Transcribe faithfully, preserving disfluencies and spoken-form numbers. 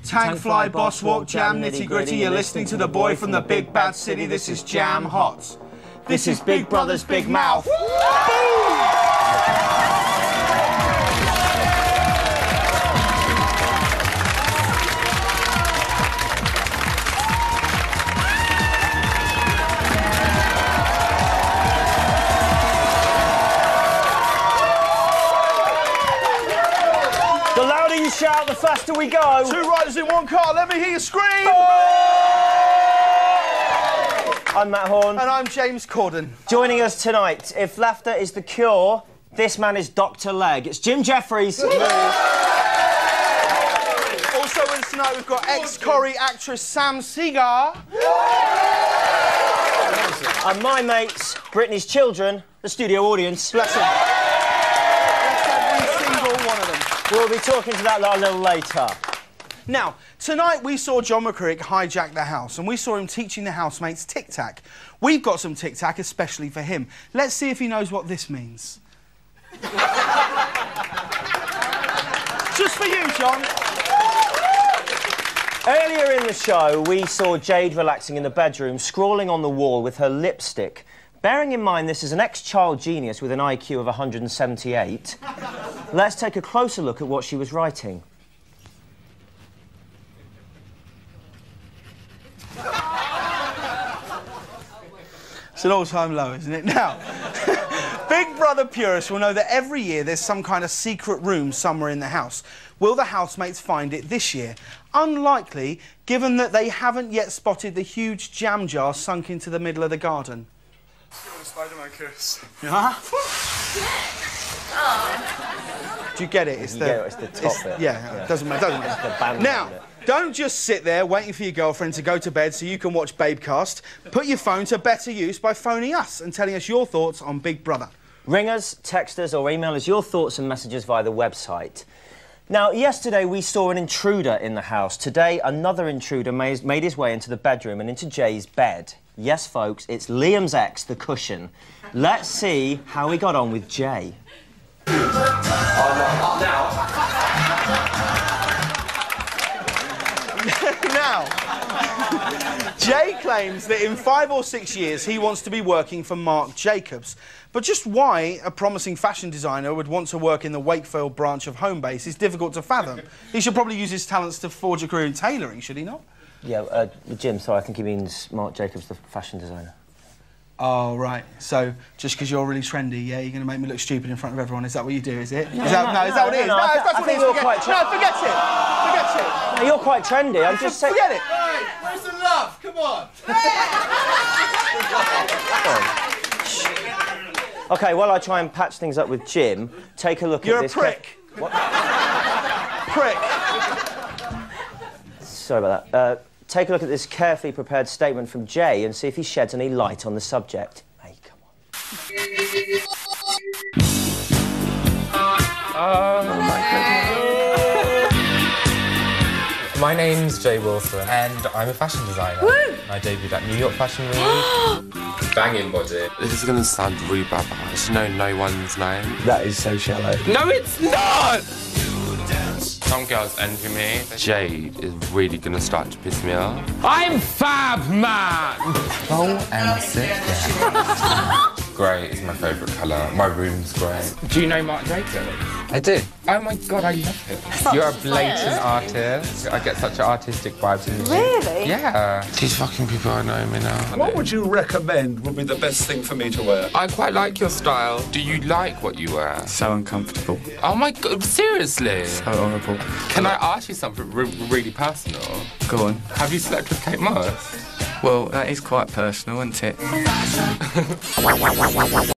Tank, fly, boss, walk, jam, nitty gritty. You're listening to the boy from the big bad city. This is Jam Hot. This is Big Brother's Big Mouth. The louder you shout, the faster we go. Two riders in one car, let me hear you scream! I'm Matt Horn. And I'm James Corden. Joining us tonight, if laughter is the cure, this man is Doctor Leg. It's Jim Jeffries. Also with us tonight, we've got ex-Corrie actress Sam Seagar. And my mates, Britney's children, the studio audience. Bless them. Bless every single one of them. We'll be talking to that lot a little later. Now, tonight we saw John McCririck hijack the house, and we saw him teaching the housemates tic-tac. We've got some tic-tac especially for him. Let's see if he knows what this means. Just for you, John. Earlier in the show, we saw Jade relaxing in the bedroom, scrawling on the wall with her lipstick. Bearing in mind this is an ex-child genius with an I Q of one hundred seventy-eight, let's take a closer look at what she was writing. It's an all-time low, isn't it? Now, Big Brother purists will know that every year there's some kind of secret room somewhere in the house. Will the housemates find it this year? Unlikely, given that they haven't yet spotted the huge jam jar sunk into the middle of the garden. Spider-Man kiss. Yeah? Do you get it? It's you the, get it, it's the top it's, bit. Yeah, Yeah. it doesn't matter. Doesn't The matter. band Now, on it. don't just sit there waiting for your girlfriend to go to bed so you can watch Babecast. Put your phone to better use by phoning us and telling us your thoughts on Big Brother. Ring us, text us or email us your thoughts and messages via the website. Now, yesterday we saw an intruder in the house. Today, another intruder made, made his way into the bedroom and into Jay's bed. Yes, folks, it's Liam's ex, the Cushion. Let's see how he got on with Jay. Now, Jay claims that in five or six years he wants to be working for Marc Jacobs. But just why a promising fashion designer would want to work in the Wakefield branch of Homebase is difficult to fathom. He should probably use his talents to forge a career in tailoring, should he not? Yeah, uh, Jim, sorry, I think he means Marc Jacobs, the fashion designer. Oh, right. So, just because you're really trendy, yeah, you're going to make me look stupid in front of everyone. Is that what you do, is it? No, is that, no, no, is that what no, it is? no, No, I that's th- what I it think is. you're Forget, quite tre- no, forget it. Forget it. No, you're quite trendy, I'm just saying... Forget it. Hey, where's the love? Come on. OK, while I try and patch things up with Jim, take a look You're at a this... prick. What? Prick. Sorry about that. Uh, take a look at this carefully prepared statement from Jay and see if he sheds any light on the subject. Hey, come on. Oh my goodness. My name's Jay Wilson and I'm a fashion designer. Woo! I debuted at New York Fashion Week. Banging body. This is gonna sound really bad, but I just know no one's name. That is so shallow. No, it's not! Some girls envy me. Jay is really gonna start to piss me off. I'm Fab Man! Go and sit down. Grey is my favourite colour. My room's grey. Do you know Marc Jacobs? I do. Oh my God, I love him. You're a blatant artist. I get such artistic vibes in you. Really? Yeah. These fucking people are knowing me now. What would you recommend would be the best thing for me to wear? I quite like your style. Do you like what you wear? So uncomfortable. Oh my God, seriously? So horrible. Can I ask you something re really personal? Go on. Have you slept with Kate Moss? Well, that is quite personal, isn't it?